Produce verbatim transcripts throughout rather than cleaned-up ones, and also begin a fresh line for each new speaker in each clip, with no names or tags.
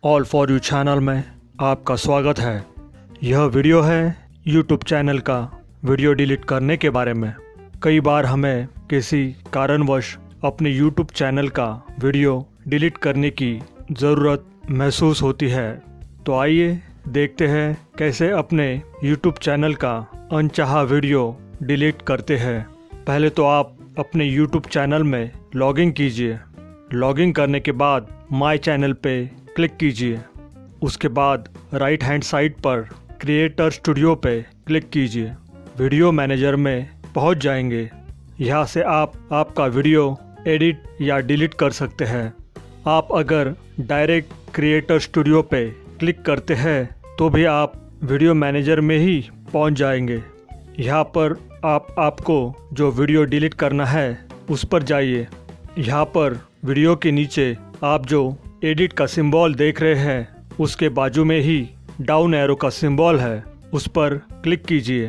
All for you channel में आपका स्वागत है। यह वीडियो है यूट्यूब चैनल का वीडियो डिलीट करने के बारे में। कई बार हमें किसी कारणवश अपने यूट्यूब चैनल का वीडियो डिलीट करने की ज़रूरत महसूस होती है। तो आइए देखते हैं कैसे अपने यूट्यूब चैनल का अनचाहा वीडियो डिलीट करते हैं। पहले तो आप अपने यूट्यूब चैनल में लॉगिन कीजिए। लॉगिन करने के बाद माय चैनल पे क्लिक कीजिए। उसके बाद राइट हैंड साइड पर क्रिएटर स्टूडियो पे क्लिक कीजिए। वीडियो मैनेजर में पहुंच जाएंगे। यहाँ से आप आपका वीडियो एडिट या डिलीट कर सकते हैं। आप अगर डायरेक्ट क्रिएटर स्टूडियो पे क्लिक करते हैं तो भी आप वीडियो मैनेजर में ही पहुंच जाएंगे। यहाँ पर आप आपको जो वीडियो डिलीट करना है उस पर जाइए। यहाँ पर वीडियो के नीचे आप जो एडिट का सिंबल देख रहे हैं उसके बाजू में ही डाउन एरो का सिंबल है, उस पर क्लिक कीजिए।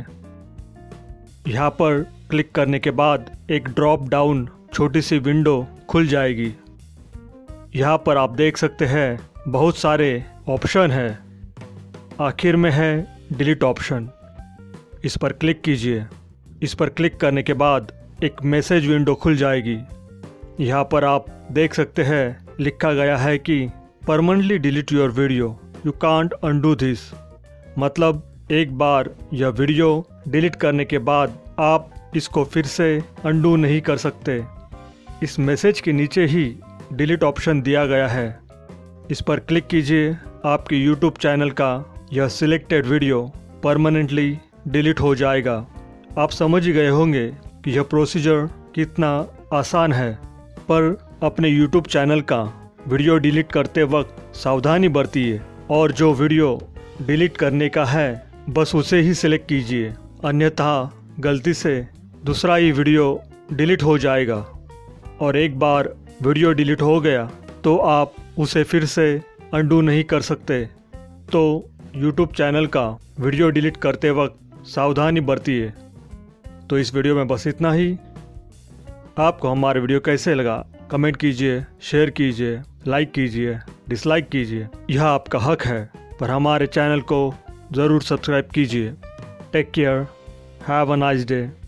यहाँ पर क्लिक करने के बाद एक ड्रॉप डाउन छोटी सी विंडो खुल जाएगी। यहाँ पर आप देख सकते हैं बहुत सारे ऑप्शन हैं। आखिर में है डिलीट ऑप्शन, इस पर क्लिक कीजिए। इस पर क्लिक करने के बाद एक मैसेज विंडो खुल जाएगी। यहाँ पर आप देख सकते हैं लिखा गया है कि permanently delete your video, you can't undo this. मतलब एक बार यह वीडियो डिलीट करने के बाद आप इसको फिर से अनडू नहीं कर सकते। इस मैसेज के नीचे ही डिलीट ऑप्शन दिया गया है, इस पर क्लिक कीजिए। आपके यूट्यूब चैनल का यह सिलेक्टेड वीडियो परमानेंटली डिलीट हो जाएगा। आप समझ ही गए होंगे कि यह प्रोसीजर कितना आसान है, पर अपने यूट्यूब चैनल का वीडियो डिलीट करते वक्त सावधानी बरतिए और जो वीडियो डिलीट करने का है बस उसे ही सिलेक्ट कीजिए, अन्यथा गलती से दूसरा ही वीडियो डिलीट हो जाएगा। और एक बार वीडियो डिलीट हो गया तो आप उसे फिर से अनडू नहीं कर सकते। तो यूट्यूब चैनल का वीडियो डिलीट करते वक्त सावधानी बरतिए। तो इस वीडियो में बस इतना ही। आपको हमारा वीडियो कैसे लगा कमेंट कीजिए, शेयर कीजिए, लाइक कीजिए, डिसलाइक कीजिए, यह आपका हक है। पर हमारे चैनल को ज़रूर सब्सक्राइब कीजिए। Take care, have a nice day.